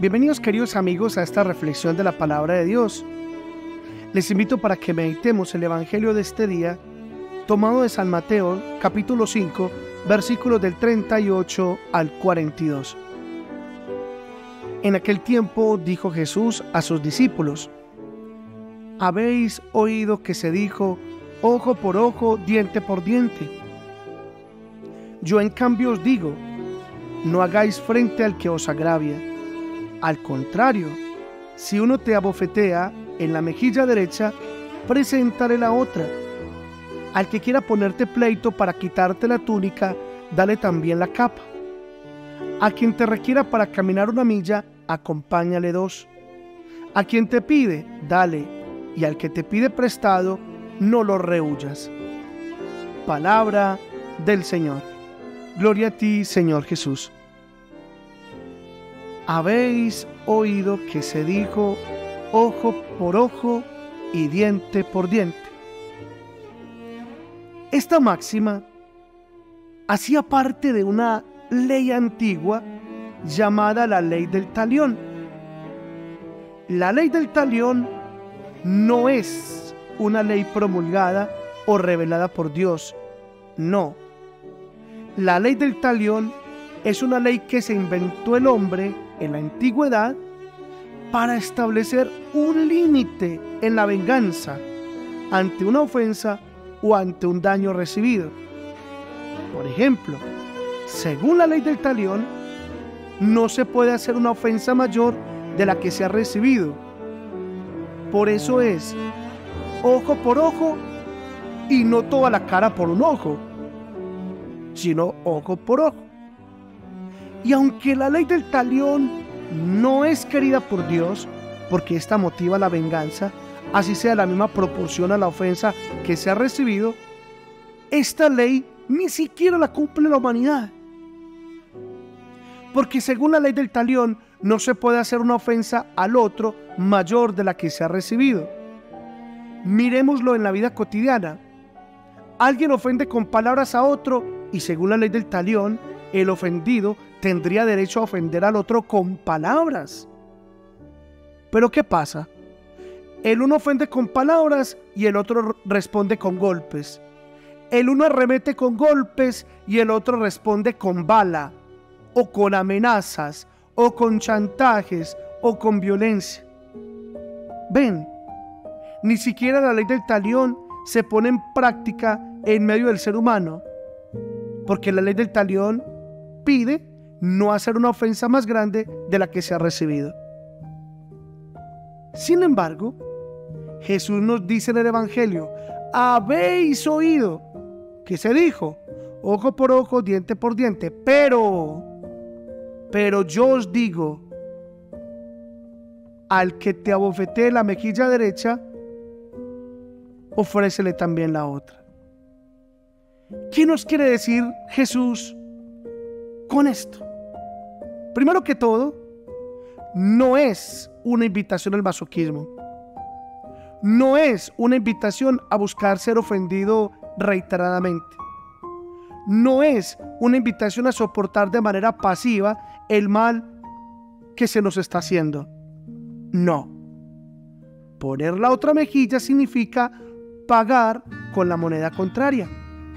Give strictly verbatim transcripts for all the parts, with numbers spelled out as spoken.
Bienvenidos, queridos amigos, a esta reflexión de la palabra de Dios. Les invito para que meditemos el evangelio de este día, tomado de San Mateo, capítulo cinco, versículos del treinta y ocho al cuarenta y dos. En aquel tiempo dijo Jesús a sus discípulos: Habéis oído que se dijo, ojo por ojo, diente por diente. Yo en cambio os digo, no hagáis frente al que os agravia. Al contrario, si uno te abofetea en la mejilla derecha, preséntale la otra. Al que quiera ponerte pleito para quitarte la túnica, dale también la capa. A quien te requiera para caminar una milla, acompáñale dos. A quien te pide, dale, y al que te pide prestado, no lo rehuyas. Palabra del Señor. Gloria a ti, Señor Jesús. Habéis oído que se dijo, ojo por ojo y diente por diente. Esta máxima hacía parte de una ley antigua llamada la ley del talión. La ley del talión no es una ley promulgada o revelada por Dios, no. La ley del talión es una ley que se inventó el hombre en la antigüedad para establecer un límite en la venganza ante una ofensa o ante un daño recibido. Por ejemplo, según la ley del talión, no se puede hacer una ofensa mayor de la que se ha recibido. Por eso es ojo por ojo y no toda la cara por un ojo, sino ojo por ojo. Y aunque la ley del talión no es querida por Dios, porque esta motiva la venganza, así sea la misma proporción a la ofensa que se ha recibido, esta ley ni siquiera la cumple la humanidad. Porque según la ley del talión, no se puede hacer una ofensa al otro mayor de la que se ha recibido. Miremoslo en la vida cotidiana. Alguien ofende con palabras a otro y según la ley del talión, el ofendido tendría derecho a ofender al otro con palabras. Pero ¿qué pasa? El uno ofende con palabras y el otro responde con golpes. El uno arremete con golpes y el otro responde con bala, o con amenazas, o con chantajes, o con violencia. Ven, ni siquiera la ley del talión se pone en práctica en medio del ser humano, porque la ley del talión pide no hacer una ofensa más grande de la que se ha recibido. Sin embargo, Jesús nos dice en el Evangelio: habéis oído que se dijo, ojo por ojo, diente por diente, pero, pero yo os digo, al que te abofetee la mejilla derecha, ofrécele también la otra. ¿Qué nos quiere decir Jesús con esto? Primero que todo, no es una invitación al masoquismo. No es una invitación a buscar ser ofendido reiteradamente. No es una invitación a soportar de manera pasiva el mal que se nos está haciendo. No. Poner la otra mejilla significa pagar con la moneda contraria.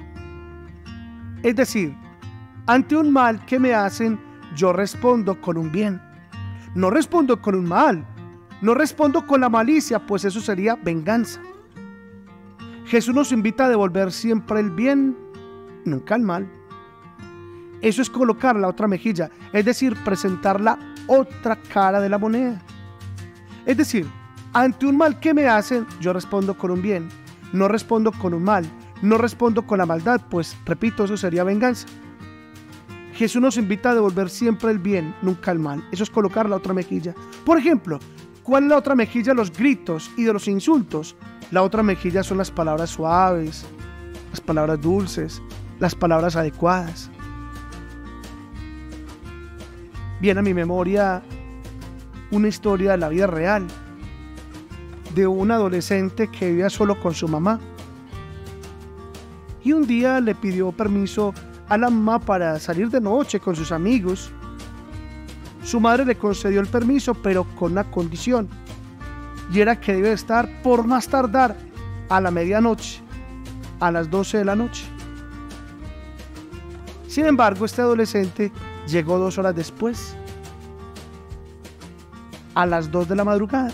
Es decir, ante un mal que me hacen, yo respondo con un bien. No respondo con un mal. No respondo con la malicia, pues eso sería venganza. Jesús nos invita a devolver siempre el bien, nunca el mal. Eso es colocar la otra mejilla, es decir, presentar la otra cara de la moneda. Es decir, ante un mal que me hacen, yo respondo con un bien. No respondo con un mal. No respondo con la maldad, pues, repito, eso sería venganza. Jesús nos invita a devolver siempre el bien, nunca el mal. Eso es colocar la otra mejilla. Por ejemplo, ¿cuál es la otra mejilla de los gritos y de los insultos? La otra mejilla son las palabras suaves, las palabras dulces, las palabras adecuadas. Viene a mi memoria una historia de la vida real, de un adolescente que vivía solo con su mamá. Y un día le pidió permiso a la mamá para salir de noche con sus amigos. Su madre le concedió el permiso, pero con una condición, y era que debe estar por más tardar a la medianoche, a las doce de la noche. Sin embargo, este adolescente llegó dos horas después, a las dos de la madrugada.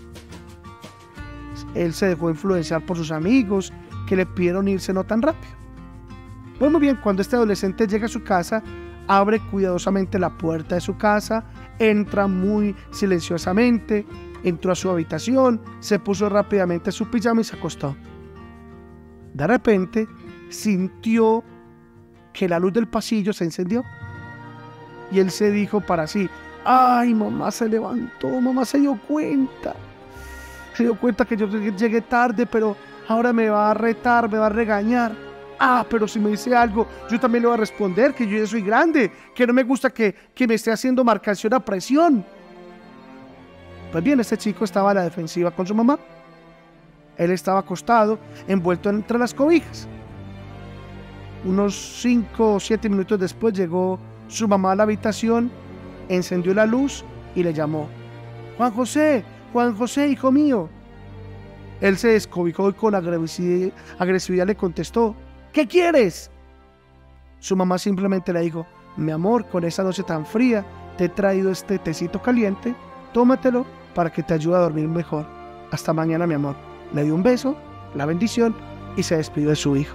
Él se dejó influenciar por sus amigos, que le pidieron irse no tan rápido. Pues muy bien, cuando este adolescente llega a su casa, abre cuidadosamente la puerta de su casa, entra muy silenciosamente, entró a su habitación, se puso rápidamente su pijama y se acostó. De repente, sintió que la luz del pasillo se encendió. Y él se dijo para sí: ay, mamá se levantó, mamá se dio cuenta. Se dio cuenta que yo llegué tarde, pero ahora me va a retar, me va a regañar. Ah, pero si me dice algo, yo también le voy a responder que yo ya soy grande, que no me gusta que, que me esté haciendo marcación a presión. Pues bien, este chico estaba a la defensiva con su mamá. Él estaba acostado, envuelto entre las cobijas. Unos cinco o siete minutos después llegó su mamá a la habitación, encendió la luz y le llamó: Juan José, Juan José, hijo mío. Él se descobijó y con agresividad, agresividad le contestó: ¿qué quieres? Su mamá simplemente le dijo: mi amor, con esa noche tan fría, te he traído este tecito caliente, tómatelo para que te ayude a dormir mejor. Hasta mañana, mi amor. Le dio un beso, la bendición, y se despidió de su hijo.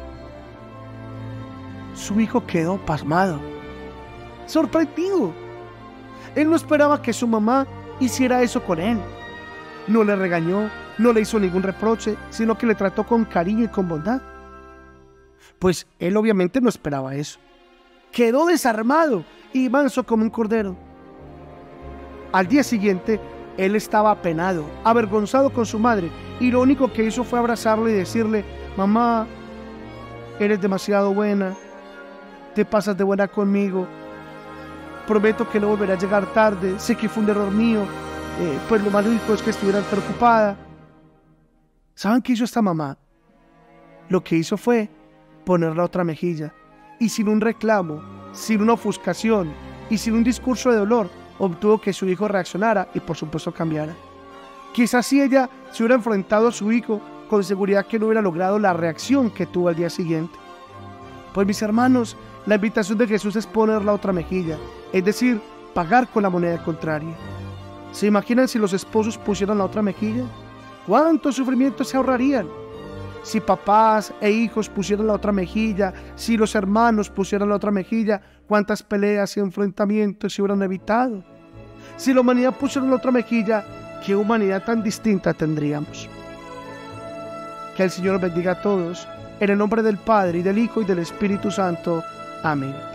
Su hijo quedó pasmado, sorprendido. Él no esperaba que su mamá hiciera eso con él. No le regañó, no le hizo ningún reproche, sino que le trató con cariño y con bondad. Pues él obviamente no esperaba eso. Quedó desarmado y manso como un cordero. Al día siguiente, él estaba apenado, avergonzado con su madre, y lo único que hizo fue abrazarle y decirle: mamá, eres demasiado buena, te pasas de buena conmigo, prometo que no volveré a llegar tarde, sé que fue un error mío, eh, pues lo más lógico es que estuvieras preocupada. ¿Saben qué hizo esta mamá? Lo que hizo fue poner la otra mejilla, y sin un reclamo, sin una ofuscación y sin un discurso de dolor, obtuvo que su hijo reaccionara y por supuesto cambiara. Quizás si ella se hubiera enfrentado a su hijo, con seguridad que no hubiera logrado la reacción que tuvo al día siguiente. Pues mis hermanos, la invitación de Jesús es poner la otra mejilla, es decir, pagar con la moneda contraria. ¿Se imaginan si los esposos pusieran la otra mejilla? ¿Cuántos sufrimientos se ahorrarían? Si papás e hijos pusieran la otra mejilla, si los hermanos pusieran la otra mejilla, ¿cuántas peleas y enfrentamientos se hubieran evitado? Si la humanidad pusiera la otra mejilla, ¿qué humanidad tan distinta tendríamos? Que el Señor los bendiga a todos, en el nombre del Padre, y del Hijo, y del Espíritu Santo. Amén.